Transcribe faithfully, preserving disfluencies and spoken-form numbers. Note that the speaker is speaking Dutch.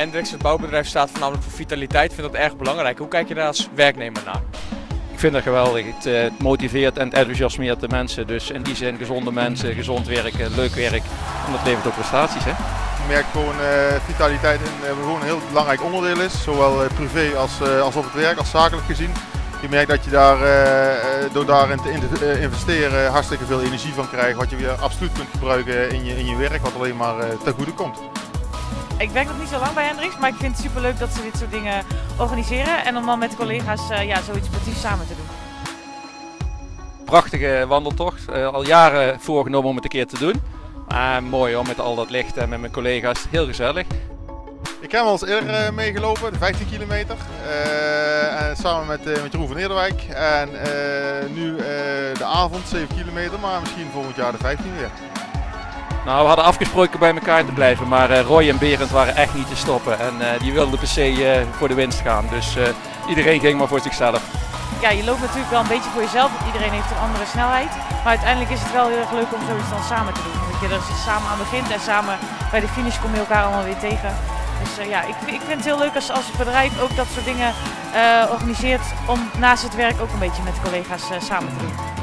Hendricks, het bouwbedrijf, staat voornamelijk voor vitaliteit. Ik vind dat erg belangrijk. Hoe kijk je daar als werknemer naar? Ik vind dat geweldig. Het, uh, het motiveert en het enthousiasmeert de mensen. Dus in die zin gezonde mensen, gezond werken, leuk werk. En dat levert ook prestaties. Hè? Ik merk gewoon uh, vitaliteit in, uh, gewoon een heel belangrijk onderdeel is. Zowel uh, privé als, uh, als op het werk, als zakelijk gezien. Je merkt dat je daar uh, door daarin te investeren hartstikke veel energie van krijgt. Wat je weer absoluut kunt gebruiken in je, in je werk. Wat alleen maar uh, ten goede komt. Ik werk nog niet zo lang bij Hendricks, maar ik vind het superleuk dat ze dit soort dingen organiseren. En om dan met collega's uh, ja, zoiets sportiefs samen te doen. Prachtige wandeltocht. Uh, al jaren voorgenomen om het een keer te doen. Uh, mooi hoor, met al dat licht en met mijn collega's. Heel gezellig. Ik heb al eens eerder uh, meegelopen, de vijftien kilometer. Uh, en samen met, uh, met Jeroen van Eerderwijk. En uh, nu uh, de avond, zeven kilometer, maar misschien volgend jaar de vijftien weer. Nou, we hadden afgesproken bij elkaar te blijven, maar uh, Roy en Berend waren echt niet te stoppen. En uh, die wilden per se uh, voor de winst gaan. Dus uh, iedereen ging maar voor zichzelf. Ja, je loopt natuurlijk wel een beetje voor jezelf, want iedereen heeft een andere snelheid. Maar uiteindelijk is het wel heel erg leuk om zoiets dan samen te doen. Dat je er samen aan begint en samen bij de finish kom je elkaar allemaal weer tegen. Dus uh, ja, ik, ik vind het heel leuk als, als het bedrijf ook dat soort dingen uh, organiseert om naast het werk ook een beetje met collega's uh, samen te doen.